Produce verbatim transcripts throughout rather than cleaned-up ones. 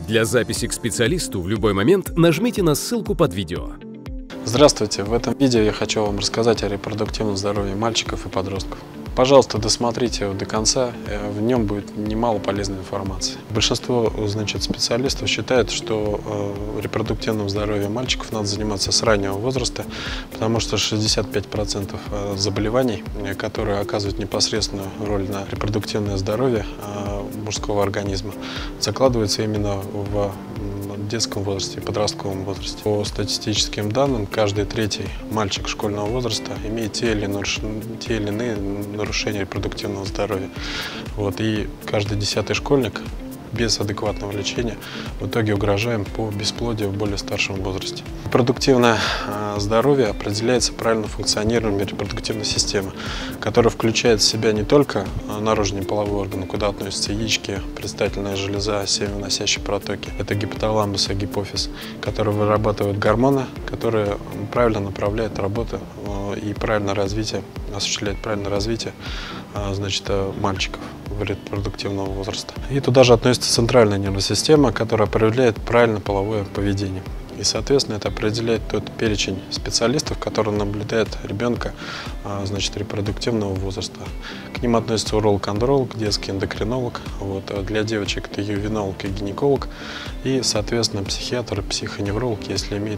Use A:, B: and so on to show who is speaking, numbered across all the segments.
A: Для записи к специалисту в любой момент нажмите на ссылку под видео.
B: Здравствуйте! В этом видео я хочу вам рассказать о репродуктивном здоровье мальчиков и подростков. Пожалуйста, досмотрите его до конца, в нем будет немало полезной информации. Большинство, значит, специалистов считают, что э, репродуктивным здоровьем мальчиков надо заниматься с раннего возраста, потому что шестьдесят пять процентов заболеваний, которые оказывают непосредственную роль на репродуктивное здоровье э, мужского организма, закладываются именно в детском возрасте и подростковом возрасте. По статистическим данным, каждый третий мальчик школьного возраста имеет те или, наруш... те или иные нарушения репродуктивного здоровья. Вот. И каждый десятый школьник без адекватного лечения в итоге угрожаем по бесплодию в более старшем возрасте. Репродуктивное здоровье определяется правильным функционированием репродуктивной системы, которая включает в себя не только наружные половые органы, куда относятся яички, предстательная железа, семявыносящие протоки, это гипоталамус и гипофиз, которые вырабатывают гормоны, которые правильно направляют работу и правильное развитие, осуществляют правильное развитие, значит, мальчиков репродуктивного возраста. И туда же относится центральная нервная система, которая проявляет правильное половое поведение. И, соответственно, это определяет тот перечень специалистов, который наблюдает ребенка, значит, репродуктивного возраста. К ним относится уролог-андролог, детский эндокринолог, вот, а для девочек это ювенолог и гинеколог, и, соответственно, психиатр, психоневролог, если имеет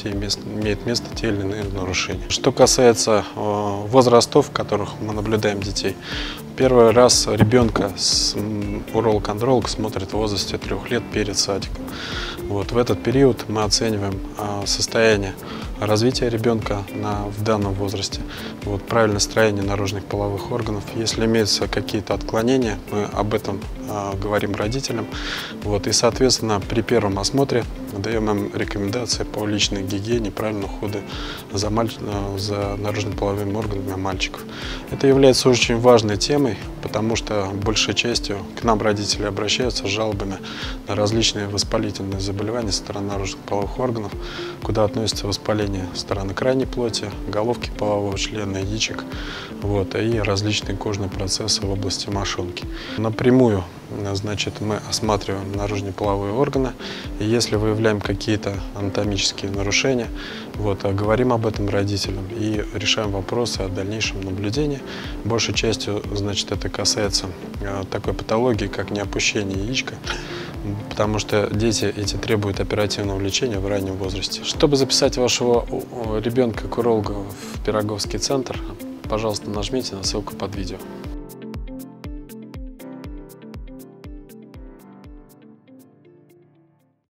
B: имеет место те или иные нарушения. Что касается э, возрастов, в которых мы наблюдаем детей, первый раз ребенка с уролог-андролог смотрит в возрасте трех лет перед садиком. Вот, в этот период мы оцениваем э, состояние развития ребенка на, в данном возрасте, вот, правильное строение наружных половых органов. Если имеются какие-то отклонения, мы об этом э, говорим родителям. Вот, и, соответственно, при первом осмотре даем им рекомендации по личной гигиене, правильному уходу за, маль... за наружными половыми органами мальчиков. Это является очень важной темой, потому что большей частью к нам родители обращаются с жалобами на различные воспалительные заболевания со стороны наружных половых органов, куда относятся воспаление со стороны крайней плоти, головки полового члена, яичек, вот, и различные кожные процессы в области мошонки. Напрямую, значит, мы осматриваем наружные половые органы, и если выявляем какие-то анатомические нарушения, вот, говорим об этом родителям и решаем вопросы о дальнейшем наблюдении. Большей частью, значит, это касается такой патологии, как неопущение яичка, потому что дети эти требуют оперативного лечения в раннем возрасте. Чтобы записать вашего ребенка к урологу в Пироговский центр, пожалуйста, нажмите на ссылку под видео.